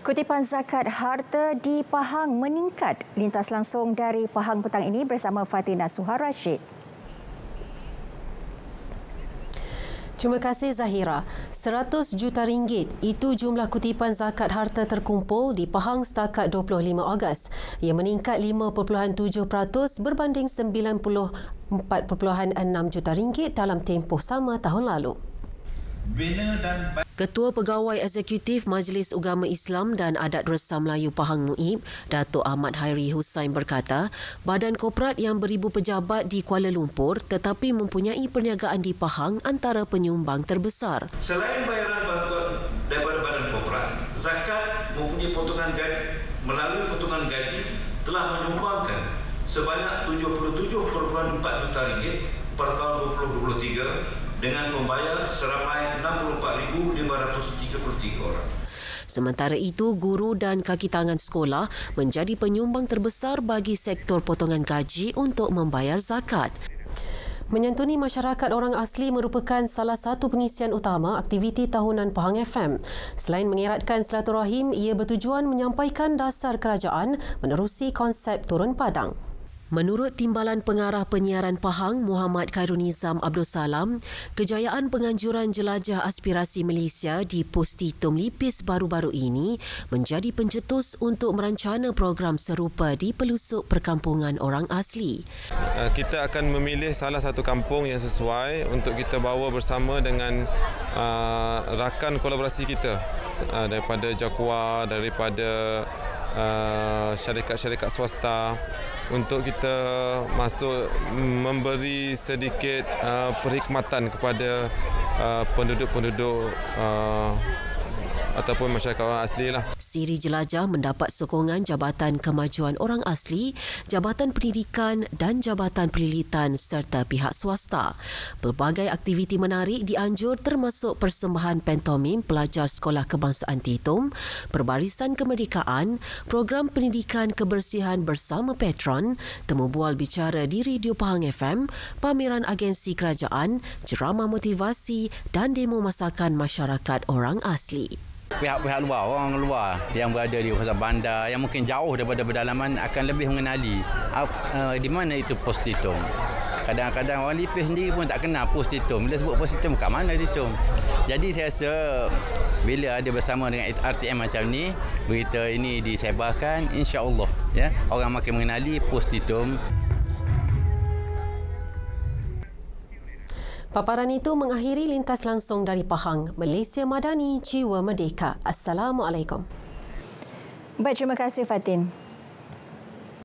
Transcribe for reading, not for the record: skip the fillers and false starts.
Kutipan zakat harta di Pahang meningkat. Lintas langsung dari Pahang petang ini bersama Fatina Suhar Rashid. Terima kasih Zahira. 100 juta ringgit itu jumlah kutipan zakat harta terkumpul di Pahang setakat 25 Ogos. Ia meningkat 5.7% berbanding 94.6 juta ringgit dalam tempoh sama tahun lalu. Ketua Pegawai Eksekutif Majlis Ugama Islam dan Adat Resam Melayu Pahang Muib, Datuk Ahmad Hairi Hussain berkata, badan korporat yang beribu pejabat di Kuala Lumpur tetapi mempunyai perniagaan di Pahang antara penyumbang terbesar. Selain bayaran bantuan daripada badan korporat, zakat mempunyai potongan gaji, melalui potongan gaji telah menyumbangkan sebanyak 77.4 juta ringgit per tahun 2023 dengan pembayar seramai 64,533 orang. Sementara itu, guru dan kaki tangan sekolah menjadi penyumbang terbesar bagi sektor potongan gaji untuk membayar zakat. Menyantuni masyarakat orang asli merupakan salah satu pengisian utama aktiviti tahunan Pahang FM. Selain mengeratkan silaturahim, ia bertujuan menyampaikan dasar kerajaan menerusi konsep turun padang. Menurut Timbalan Pengarah Penyiaran Pahang, Muhammad Khairunizam Abdul Salam, kejayaan penganjuran jelajah aspirasi Malaysia di Pos Titum Lipis baru-baru ini menjadi pencetus untuk merancana program serupa di pelusuk perkampungan orang asli. Kita akan memilih salah satu kampung yang sesuai untuk kita bawa bersama dengan rakan kolaborasi kita daripada JAKWA, daripada syarikat-syarikat swasta untuk kita masuk memberi sedikit perkhidmatan kepada penduduk-penduduk ataupun masyarakat orang asli lah. Siri jelajah mendapat sokongan Jabatan Kemajuan Orang Asli, Jabatan Pendidikan dan Jabatan Penelitian serta pihak swasta. Pelbagai aktiviti menarik dianjur termasuk persembahan pantomim pelajar Sekolah Kebangsaan Titum, Perbarisan Kemerdekaan, program pendidikan kebersihan bersama Petron, temu bual bicara di Radio Pahang FM, pameran agensi kerajaan, ceramah motivasi dan demo masakan masyarakat orang asli. Pihak-pihak luar, orang luar yang berada di kawasan bandar yang mungkin jauh daripada pedalaman akan lebih mengenali di mana itu Pos Titum. Kadang-kadang orang Lipis sendiri pun tak kenal Pos Titum. Bila sebut Pos Titum, kat mana Titum? Jadi saya rasa bila ada bersama dengan RTM macam ni, berita ini disebarkan, insya-Allah ya, orang makin mengenali Pos Titum. Paparan itu mengakhiri lintas langsung dari Pahang, Malaysia Madani, Jiwa Merdeka. Assalamualaikum. Baik, terima kasih Fatin.